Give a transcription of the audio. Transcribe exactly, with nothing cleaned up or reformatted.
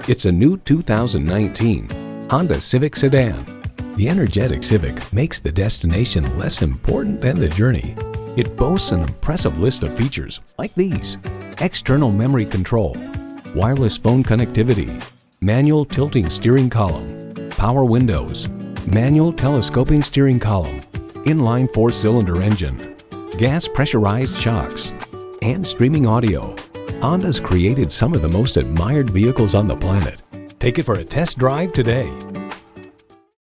It's a new two thousand nineteen Honda Civic sedan. The energetic Civic makes the destination less important than the journey. It boasts an impressive list of features like these: external memory control, wireless phone connectivity, manual tilting steering column, power windows, manual telescoping steering column, inline four-cylinder engine, gas pressurized shocks, and streaming audio. Honda's created some of the most admired vehicles on the planet. Take it for a test drive today.